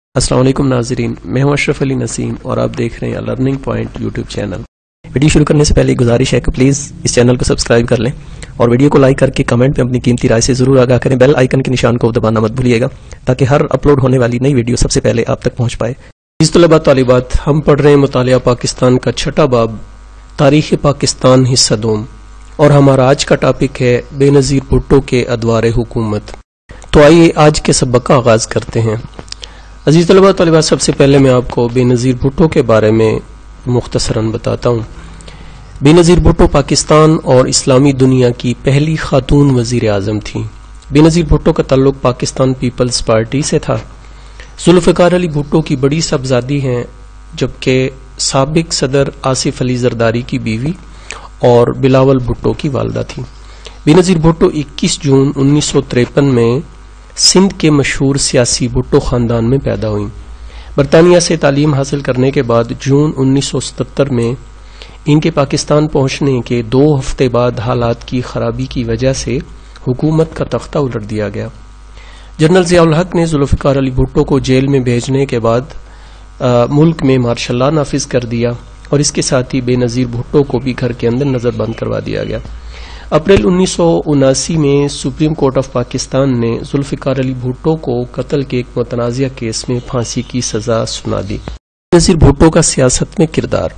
السلام علیکم ناظرین، میں ہوں اشرف علی نسیم اور آپ دیکھ رہے ہیں learning point YouTube channel. Video شروع کرنے سے پہلے ایک گزارش ہے کہ پلیز اس چینل کو سبسکرائب کر لیں اور ویڈیو کو لائک کر کے کمنٹ میں اپنی قیمتی رائے سے ضرور آگاہ کریں۔ بیل آئیکن کے نشان کو دبانا مت بھولیے گا تاکہ ہر اپلوڈ ہونے والی نئی ویڈیو سب سے پہلے آپ تک پہنچ پائے۔ عزیز طلباء طالبات، ہم پڑھ رہے ہیں مطالعہ پاکستان کا 6واں باب تاریخ پاکستان حصہ دوم، اور ہمارا آج کا ٹاپک ہے بے نظیر بھٹو کے ادوار حکومت۔ تو آئیے آج کے سبق کا آغاز کرتے ہیں۔ عزیز طلباء طالبات، سب سے پہلے میں آپ کو بے نظیر بھٹو کے بارے میں مختصراً بتاتا ہوں۔ بے نظیر بھٹو پاکستان اور اسلامی دنیا کی پہلی خاتون وزیر اعظم تھیں۔ بے نظیر بھٹو کا تعلق پاکستان پیپلز پارٹی سے تھا۔ ذوالفقار علی بھٹو کی بڑی صاحبزادی ہیں، جبکہ سابق صدر آصف علی زرداری کی بیوی اور بلاول بھٹو کی والدہ تھی۔ بے نظیر بھٹو 21 جون 1953 میں سندھ کے مشہور سیاسی بھٹو خاندان میں پیدا ہوئیں۔ برطانیہ سے تعلیم حاصل کرنے کے بعد جون 1977 میں ان کے پاکستان پہنچنے کے 2 ہفتے بعد حالات کی خرابی کی وجہ سے حکومت کا تختہ الٹ دیا گیا۔ جنرل ضیاء الحق نے ذوالفقار علی بھٹو کو جیل میں بھیجنے کے بعد ملک میں مارشل لا نافذ کر دیا اور اس کے ساتھ ہی بے نظیر بھٹو کو بھی گھر کے اندر نظر بند کروا دیا گیا۔ اپریل 1979 میں سپریم کورٹ آف پاکستان نے ذوالفقار علی بھٹو کو قتل کے ایک متنازع کیس میں پھانسی کی سزا سنا دی۔ بے نظیر بھٹو کا سیاست میں کردار۔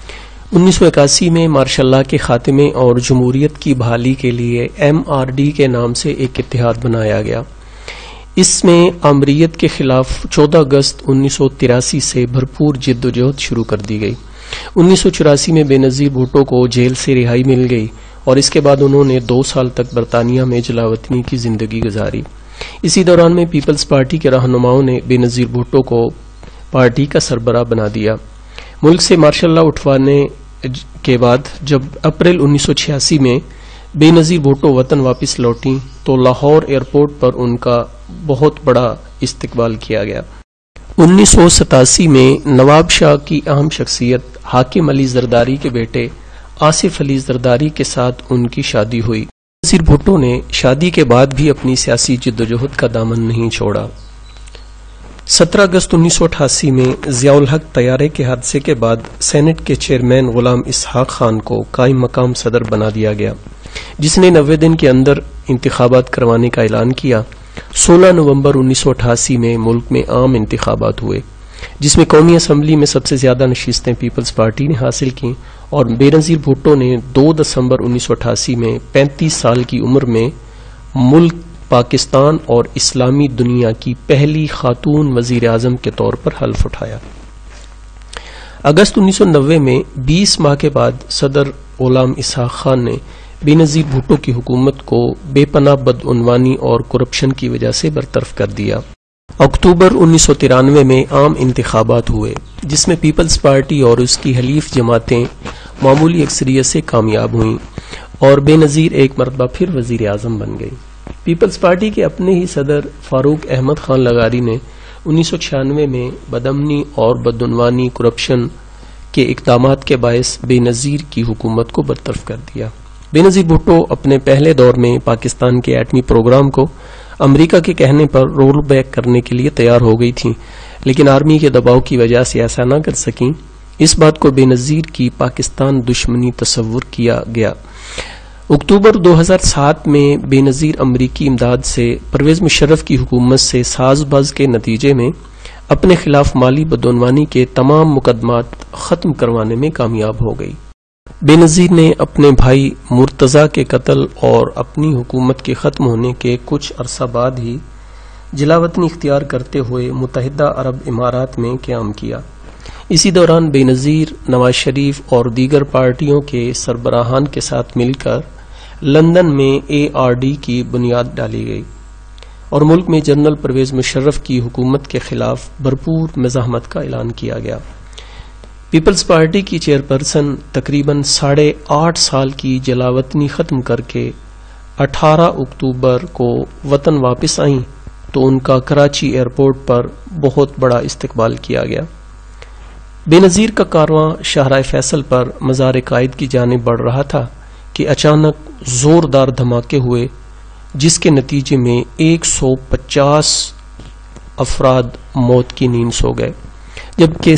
1981 میں مارشل لا کے خاتمے اور جمہوریت کی بحالی کے لیے MRD کے نام سے ایک اتحاد بنایا گیا۔ اس میں آمریت کے خلاف 14 اگست 1983 سے بھرپور جد و جہد شروع کر دی گئی۔ 1984 میں بے نظیر بھٹو کو جیل سے رہائی مل گئی اور اس کے بعد انہوں نے 2 سال تک برطانیہ میں جلاوطنی کی زندگی گزاری۔ اسی دوران میں پیپلز پارٹی کے رہنماؤں نے بے نظیر بھٹو کو پارٹی کا سربراہ بنا دیا۔ ملک سے مارشل لا اٹھوانے کے بعد جب اپریل 1986 میں بے نظیر بھٹو وطن واپس لوٹیں تو لاہور ایئرپورٹ پر ان کا بہت بڑا استقبال کیا گیا۔ 1987 میں نواب شاہ کی اہم شخصیت حاکم علی زرداری کے بیٹے آصف علی زرداری کے ساتھ ان کی شادی ہوئی۔ نظیر بھٹو نے شادی کے بعد بھی اپنی سیاسی جدوجہد کا دامن نہیں چھوڑا۔ 17 اگست 1988 میں ضیاء الحق طیارے کے حادثے کے بعد سینٹ کے چیئرمین غلام اسحاق خان کو قائم مقام صدر بنا دیا گیا، جس نے 90 دن کے اندر انتخابات کروانے کا اعلان کیا۔ 16 نومبر 1988 میں ملک میں عام انتخابات ہوئے، جس میں قومی اسمبلی میں سب سے زیادہ نشستیں پیپلز پارٹی نے حاصل کیں اور بے نظیر بھٹو نے 2 دسمبر 1988 میں 35 سال کی عمر میں ملک پاکستان اور اسلامی دنیا کی پہلی خاتون وزیر اعظم کے طور پر حلف اٹھایا۔ اگست 1990 میں 20 ماہ کے بعد صدر غلام اسحاق خان نے بے نظیر بھٹو کی حکومت کو بے پناہ بدعنوانی اور کرپشن کی وجہ سے برطرف کر دیا۔ اکتوبر 1993 میں عام انتخابات ہوئے، جس میں پیپلز پارٹی اور اس کی حلیف جماعتیں معمولی اکثریت سے کامیاب ہوئیں اور بے نظیر ایک مرتبہ پھر وزیر اعظم بن گئی۔ پیپلز پارٹی کے اپنے ہی صدر فاروق احمد خان لغاری نے 1996 میں بدامنی اور بدعنوانی کرپشن کے اقدامات کے باعث بے نظیر کی حکومت کو برطرف کر دیا۔ بے نظیر بھٹو اپنے پہلے دور میں پاکستان کے ایٹمی پروگرام کو امریکہ کے کہنے پر رول بیک کرنے کے لیے تیار ہو گئی تھیں، لیکن آرمی کے دباؤ کی وجہ سے ایسا نہ کر سکیں۔ اس بات کو بے نظیر کی پاکستان دشمنی تصور کیا گیا۔ اکتوبر 2007 میں بے نظیر امریکی امداد سے پرویز مشرف کی حکومت سے ساز باز کے نتیجے میں اپنے خلاف مالی بدعنوانی کے تمام مقدمات ختم کروانے میں کامیاب ہو گئی۔ بے نظیر نے اپنے بھائی مرتضی کے قتل اور اپنی حکومت کے ختم ہونے کے کچھ عرصہ بعد ہی جلاوطنی اختیار کرتے ہوئے متحدہ عرب امارات میں قیام کیا۔ اسی دوران بے نظیر نواز شریف اور دیگر پارٹیوں کے سربراہان کے ساتھ مل کر لندن میں ARD کی بنیاد ڈالی گئی اور ملک میں جنرل پرویز مشرف کی حکومت کے خلاف بھرپور مزاحمت کا اعلان کیا گیا۔ پیپلز پارٹی کی چیئرپرسن تقریباً 8.5 سال کی جلاوطنی ختم کر کے 18 اکتوبر کو وطن واپس آئیں تو ان کا کراچی ایئرپورٹ پر بہت بڑا استقبال کیا گیا۔ بے نظیر کا کارواں شاہراہ فیصل پر مزار قائد کی جانب بڑھ رہا تھا کہ اچانک زوردار دھماکے ہوئے، جس کے نتیجے میں 150 افراد موت کی نیند سو گئے جبکہ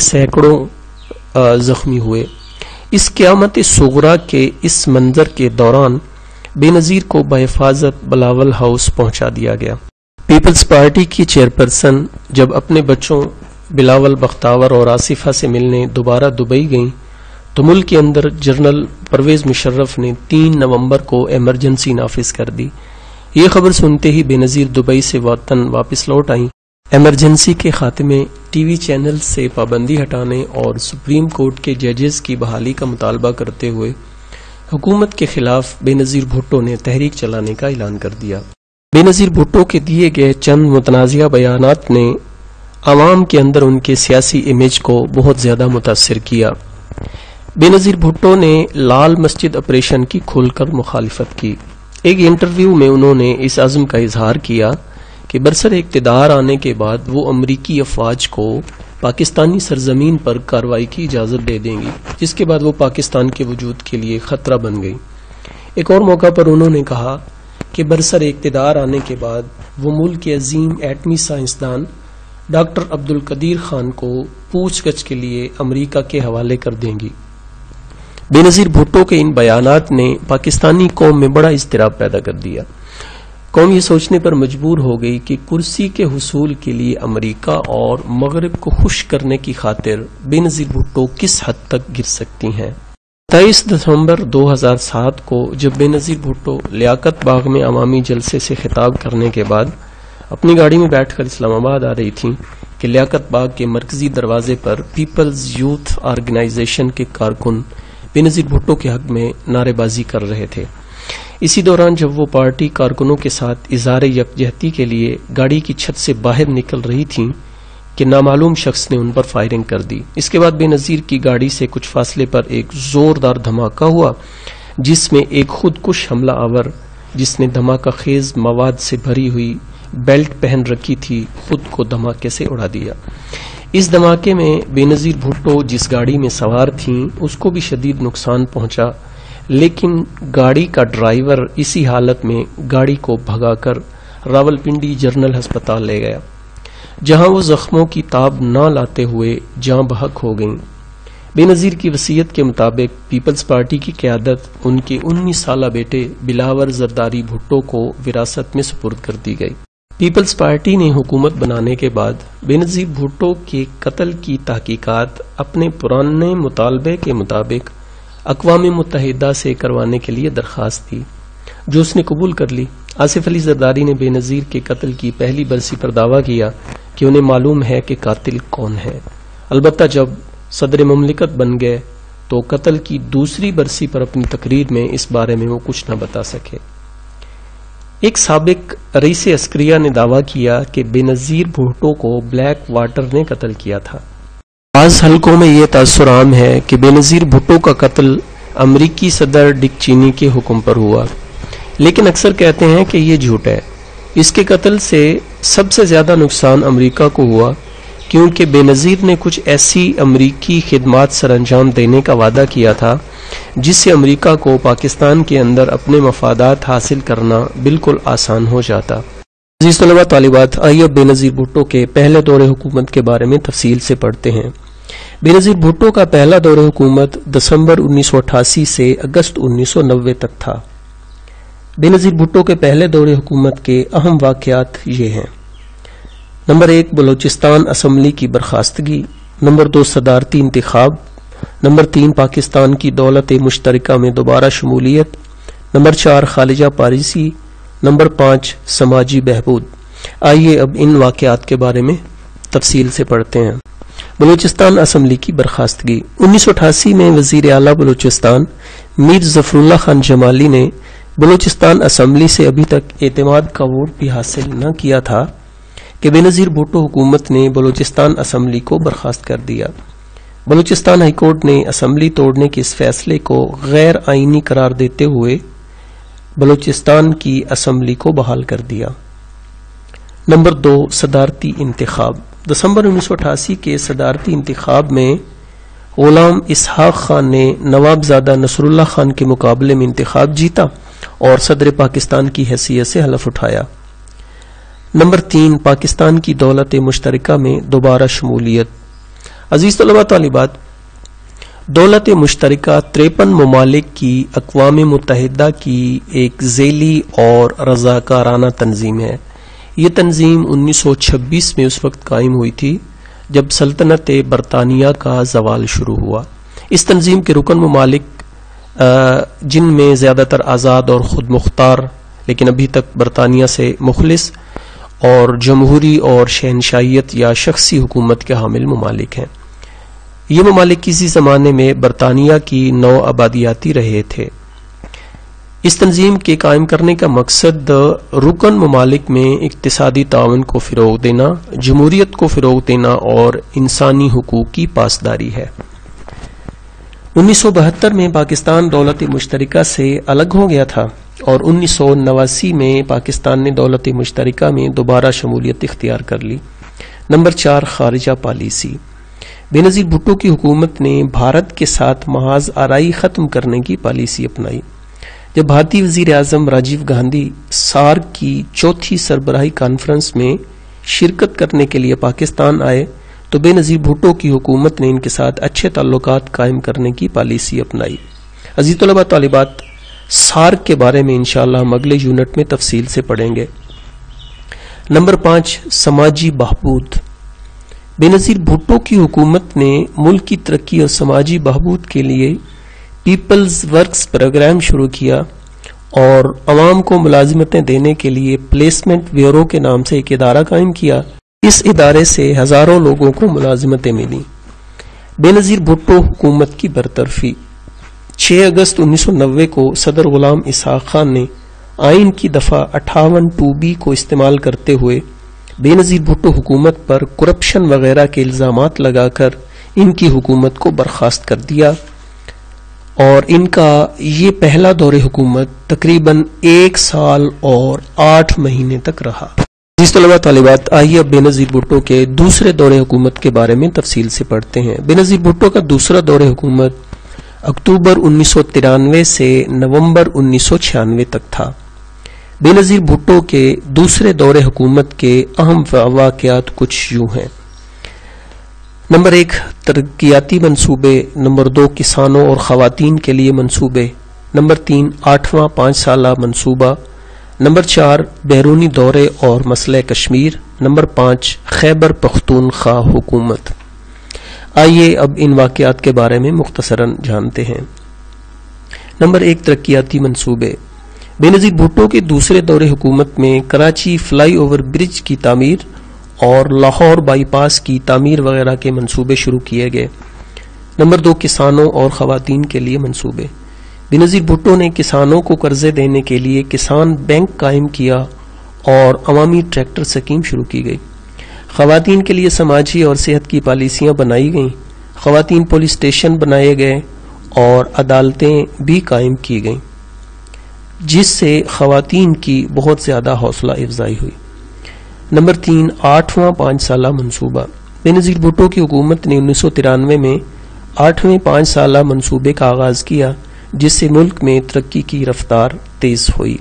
سینکڑوں زخمی ہوئے۔ اس قیامت صغریٰ کے اس منظر کے دوران بے نظیر کو بحفاظت بلاول ہاؤس پہنچا دیا گیا۔ پیپلز پارٹی کی چیئرپرسن جب اپنے بچوں بلاول بختاور اور آصفہ سے ملنے دوبارہ دبئی گئیں تو ملک کے اندر جنرل پرویز مشرف نے 3 نومبر کو ایمرجنسی نافذ کر دی۔ یہ خبر سنتے ہی بے نظیر دبئی سے وطن واپس لوٹ آئیں۔ ایمرجنسی کے خاتمے، ٹی وی چینل سے پابندی ہٹانے اور سپریم کورٹ کے ججز کی بحالی کا مطالبہ کرتے ہوئے حکومت کے خلاف بے نظیر بھٹو نے تحریک چلانے کا اعلان کر دیا۔ بے نظیر بھٹو کے دیے گئے چند متنازعہ بیانات نے عوام کے اندر ان کے سیاسی امیج کو بہت زیادہ متاثر کیا۔ بے نظیر بھٹو نے لال مسجد آپریشن کی کھل کر مخالفت کی۔ ایک انٹرویو میں انہوں نے اس عزم کا اظہار کیا کہ برسر اقتدار آنے کے بعد وہ امریکی افواج کو پاکستانی سرزمین پر کارروائی کی اجازت دے دیں گی، جس کے بعد وہ پاکستان کے وجود کے لیے خطرہ بن گئی۔ ایک اور موقع پر انہوں نے کہا کہ برسر اقتدار آنے کے بعد وہ ملک کے عظیم ایٹمی سائنسدان ڈاکٹر عبدالقدیر خان کو پوچھ گچھ کے لیے امریکہ کے حوالے کر دیں گی۔ بے نظیر بھٹو کے ان بیانات نے پاکستانی قوم میں بڑا اضطراب پیدا کر دیا۔ قوم یہ سوچنے پر مجبور ہو گئی کہ کرسی کے حصول کے لیے امریکہ اور مغرب کو خوش کرنے کی خاطر بے نظیر بھٹو کس حد تک گر سکتی ہیں۔ 23 دسمبر 2007 کو جب بے نظیر بھٹو لیاقت باغ میں عوامی جلسے سے خطاب کرنے کے بعد اپنی گاڑی میں بیٹھ کر اسلام آباد آ رہی تھیں کہ لیاقت باغ کے مرکزی دروازے پر پیپلز یوتھ آرگنائزیشن کے کارکن بے نظیر بھٹو کے حق میں نعرے بازی کر رہے تھے۔ اسی دوران جب وہ پارٹی کارکنوں کے ساتھ اظہار یکجہتی کے لیے گاڑی کی چھت سے باہر نکل رہی تھیں کہ نامعلوم شخص نے ان پر فائرنگ کر دی۔ اس کے بعد بے نظیر کی گاڑی سے کچھ فاصلے پر ایک زوردار دھماکہ ہوا جس میں ایک خودکش حملہ آور جس نے دھماکہ خیز مواد سے بھری ہوئی بیلٹ پہن رکھی تھی خود کو دھماکے سے اڑا دیا۔ اس دھماکے میں بے نظیر بھٹو جس گاڑی میں سوار تھیں اس کو بھی شدید نقصان پہنچا، لیکن گاڑی کا ڈرائیور اسی حالت میں گاڑی کو بھگا کر راولپنڈی جنرل ہسپتال لے گیا، جہاں وہ زخموں کی تاب نہ لاتے ہوئے جاں بحق ہو گئیں۔ بے نظیر کی وصیت کے مطابق پیپلز پارٹی کی قیادت ان کے 19 سالہ بیٹے بلاور زرداری بھٹو کو وراثت میں سپرد کر دی گئی۔ پیپلز پارٹی نے حکومت بنانے کے بعد بے نظیر بھٹو کے قتل کی تحقیقات اپنے پرانے مطالبے کے مطابق اقوام متحدہ سے کروانے کے لیے درخواست دی، جو اس نے قبول کر لی۔ آصف علی زرداری نے بے نظیر کے قتل کی پہلی برسی پر دعویٰ کیا کہ انہیں معلوم ہے کہ قاتل کون ہے، البتہ جب صدر مملکت بن گئے تو قتل کی دوسری برسی پر اپنی تقریر میں اس بارے میں وہ کچھ نہ بتا سکے۔ ایک سابق رئیس عسکریہ نے دعویٰ کیا کہ بے نظیر بھٹو کو بلیک واٹر نے قتل کیا تھا۔ بعض حلقوں میں یہ تاثر عام ہے کہ بے نظیر بھٹو کا قتل امریکی صدر ڈک چینی کے حکم پر ہوا، لیکن اکثر کہتے ہیں کہ یہ جھوٹ ہے۔ اس کے قتل سے سب سے زیادہ نقصان امریکہ کو ہوا، کیونکہ بے نظیر نے کچھ ایسی امریکی خدمات سر انجام دینے کا وعدہ کیا تھا جس سے امریکہ کو پاکستان کے اندر اپنے مفادات حاصل کرنا بالکل آسان ہو جاتا۔ عزیز طلباء طالبات، آئیے اب بے نظیر بھٹو کے پہلے دور حکومت کے بارے میں تفصیل سے پڑھتے ہیں۔ بے نظیر بھٹو کا پہلا دور حکومت دسمبر 1988 سے اگست 1990 تک تھا۔ بے نظیر بھٹو کے پہلے دور حکومت کے اہم واقعات یہ ہیں: نمبر 1، بلوچستان اسمبلی کی برخاستگی۔ نمبر 2، صدارتی انتخاب۔ نمبر 3، پاکستان کی دولت مشترکہ میں دوبارہ شمولیت۔ Number 4، خالجہ policy. نمبر 5، سماجی بہبود۔ آئیے اب ان واقعات کے بارے میں تفصیل سے پڑھتے ہیں۔ بلوچستان اسمبلی کی برخاستگی۔ 1988 میں وزیر اعلیٰ بلوچستان میر ظفر اللہ خان جمالی نے بلوچستان اسمبلی سے ابھی تک اعتماد کا ووٹ بھی حاصل نہ کیا تھا کہ بے نظیر بھٹو حکومت نے بلوچستان اسمبلی کو برخاست کر دیا۔ بلوچستان ہائی کورٹ نے اسمبلی توڑنے کے اس فیصلے کو غیر آئینی قرار دیتے ہوئے بلوچستان کی اسمبلی کو بحال کر دیا۔ نمبر 2، صدارتی انتخاب۔ دسمبر 1988 کے صدارتی انتخاب میں غلام اسحاق خان نے نوابزادہ نصر اللہ خان کے مقابلے میں انتخاب جیتا اور صدر پاکستان کی حیثیت سے حلف اٹھایا۔ نمبر 3، پاکستان کی دولت مشترکہ میں دوبارہ شمولیت۔ عزیز طلباء طالبات، دولت مشترکہ 53 ممالک کی اقوام متحدہ کی ایک ذیلی اور رضاکارانہ تنظیم ہے۔ یہ تنظیم 1926 میں اس وقت قائم ہوئی تھی جب سلطنت برطانیہ کا زوال شروع ہوا۔ اس تنظیم کے رکن ممالک جن میں زیادہ تر آزاد اور خود مختار لیکن ابھی تک برطانیہ سے مخلص اور جمہوری اور شہنشاہیت یا شخصی حکومت کے حامل ممالک ہیں۔ یہ ممالک کسی زمانے میں برطانیہ کی نو آبادیاتی رہے تھے۔ اس تنظیم کے قائم کرنے کا مقصد رکن ممالک میں اقتصادی تعاون کو فروغ دینا، جمہوریت کو فروغ دینا اور انسانی حقوق کی پاسداری ہے۔ 1972 میں پاکستان دولت مشترکہ سے الگ ہو گیا تھا اور 1989 میں پاکستان نے دولت مشترکہ میں دوبارہ شمولیت اختیار کر لی۔ نمبر 4، خارجہ پالیسی۔ بے نظیر بھٹو کی حکومت نے بھارت کے ساتھ محاذ آرائی ختم کرنے کی پالیسی اپنائی۔ جب بھارتی وزیر اعظم راجیو گاندھی سارک کی چوتھی سربراہی کانفرنس میں شرکت کرنے کے لیے پاکستان آئے تو بے نظیر بھٹو کی حکومت نے ان کے ساتھ اچھے تعلقات قائم کرنے کی پالیسی اپنائی۔ عزیز طلباء طالبات، سارک کے بارے میں انشاءاللہ ہم اگلے یونٹ میں تفصیل سے پڑھیں گے۔ نمبر 5، سماجی بہبود۔ بے نظیر بھٹو کی حکومت نے ملک کی ترقی اور سماجی بہبود کے لیے پیپلز ورکس پروگرام شروع کیا اور عوام کو ملازمتیں دینے کے لیے پلیسمنٹ بیورو کے نام سے ایک ادارہ قائم کیا۔ اس ادارے سے ہزاروں لوگوں کو ملازمتیں ملیں۔ بے نظیر بھٹو حکومت کی برطرفی۔ 6 اگست 1990 کو صدر غلام اسحاق خان نے آئین کی دفعہ 58(2)B کو استعمال کرتے ہوئے بے نظیر بھٹو حکومت پر کرپشن وغیرہ کے الزامات لگا کر ان کی حکومت کو برخاست کر دیا اور ان کا یہ پہلا دور حکومت تقریباً 1 سال اور 8 مہینے تک رہا۔ عزیز طلباء طالبات، آئیے اب بے نظیر بھٹو کے دوسرے دور حکومت کے بارے میں تفصیل سے پڑھتے ہیں۔ بے نظیر بھٹو کا دوسرا دور حکومت اکتوبر 1993 سے نومبر 1996 تک تھا۔ بے نظیر بھٹو کے دوسرے دور حکومت کے اہم واقعات کچھ یوں ہیں۔ نمبر 1، ترقیاتی منصوبے۔ نمبر 2، کسانوں اور خواتین کے لیے منصوبے۔ نمبر 3، 8واں 5 سالہ منصوبہ۔ نمبر 4، بیرونی دورے اور مسئلہ کشمیر۔ نمبر 5، خیبر پختونخوا حکومت۔ آئیے اب ان واقعات کے بارے میں مختصراً جانتے ہیں۔ نمبر 1، ترقیاتی منصوبے۔ بے نظیر بھٹو کے دوسرے دور حکومت میں کراچی فلائی اوور برج کی تعمیر اور لاہور بائی پاس کی تعمیر وغیرہ کے منصوبے شروع کیے گئے۔ نمبر 2، کسانوں اور خواتین کے لیے منصوبے۔ بے نظیر بھٹو نے کسانوں کو قرضے دینے کے لیے کسان بینک قائم کیا اور عوامی ٹریکٹر اسکیم شروع کی گئی۔ خواتین کے لیے سماجی اور صحت کی پالیسیاں بنائی گئیں۔ خواتین پولیس اسٹیشن بنائے گئے اور عدالتیں بھی قائم کی گئیں، جس سے خواتین کی بہت زیادہ حوصلہ افزائی ہوئی۔ نمبر 3، 8واں 5 سالہ منصوبہ۔ بے نظیر بھٹو کی حکومت نے 1993 میں 8ویں 5 سالہ منصوبے کا آغاز کیا، جس سے ملک میں ترقی کی رفتار تیز ہوئی۔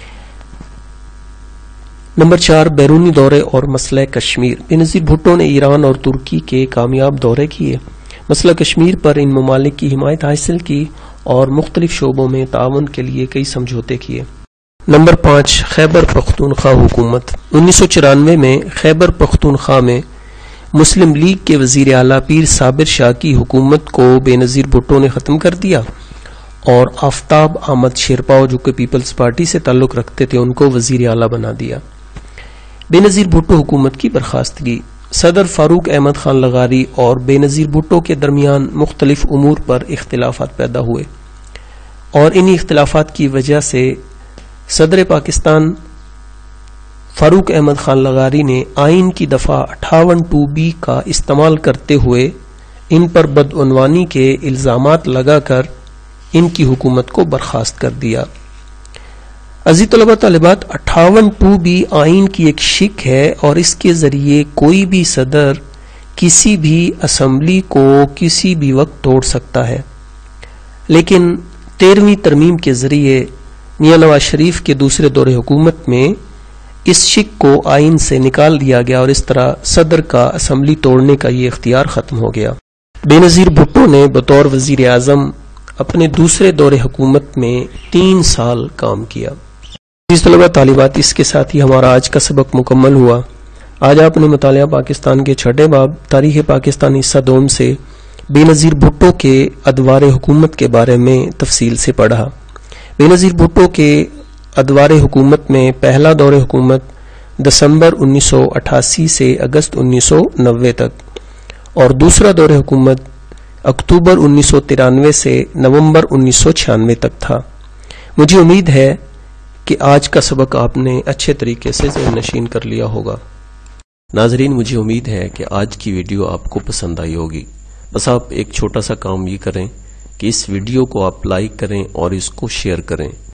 نمبر 4، بیرونی دورے اور مسئلہ کشمیر۔ بے نظیر بھٹو نے ایران اور ترکی کے کامیاب دورے کیے، مسئلہ کشمیر پر ان ممالک کی حمایت حاصل کی اور مختلف شعبوں میں تعاون کے لیے کئی سمجھوتے کیے۔ نمبر 5، خیبر پختونخوا حکومت۔ 1994 میں خیبر پختونخوا میں مسلم لیگ کے وزیر اعلیٰ پیر صابر شاہ کی حکومت کو بے نظیر بھٹو نے ختم کر دیا اور آفتاب احمد شیرپاؤ جو کہ پیپلز پارٹی سے تعلق رکھتے تھے ان کو وزیر اعلیٰ بنا دیا۔ بے نظیر بھٹو حکومت کی برخاستگی۔ صدر فاروق احمد خان لغاری اور بے نظیر بھٹو کے درمیان مختلف امور پر اختلافات پیدا ہوئے اور انہی اختلافات کی وجہ سے صدر پاکستان فاروق احمد خان لغاری نے آئین کی دفعہ 58(2)B کا استعمال کرتے ہوئے ان پر بدعنوانی کے الزامات لگا کر ان کی حکومت کو برخاست کر دیا۔ عزیز طلباء طالبات، 58(2)B آئین کی ایک شق ہے اور اس کے ذریعے کوئی بھی صدر کسی بھی اسمبلی کو کسی بھی وقت توڑ سکتا ہے، لیکن 13ویں ترمیم کے ذریعے میاں نواز شریف کے دوسرے دور حکومت میں اس شک کو آئین سے نکال دیا گیا اور اس طرح صدر کا اسمبلی توڑنے کا یہ اختیار ختم ہو گیا۔ بے نظیر بھٹو نے بطور وزیر اعظم اپنے دوسرے دور حکومت میں 3 سال کام کیا۔ عزیز طلبہ طالبات، اس کے ساتھ ہی ہمارا آج کا سبق مکمل ہوا۔ آج آپ نے مطالعہ پاکستان کے 6 باب تاریخ پاکستان حصہ دوم سے بے نظیر بھٹو کے ادوار حکومت کے بارے میں تفصیل سے پڑھا۔ بے نظیر بھٹو کے ادوار حکومت میں پہلا دور حکومت دسمبر 1988 سے اگست 1990 تک اور دوسرا دور حکومت اکتوبر 1993 سے نومبر 1996 تک تھا۔ مجھے امید ہے کہ آج کا سبق آپ نے اچھے طریقے سے ذہن نشین کر لیا ہوگا۔ ناظرین، مجھے امید ہے کہ آج کی ویڈیو آپ کو پسند آئی ہوگی۔ بس آپ ایک چھوٹا سا کام یہ کریں کہ اس ویڈیو کو آپ لائک کریں اور اس کو شیئر کریں۔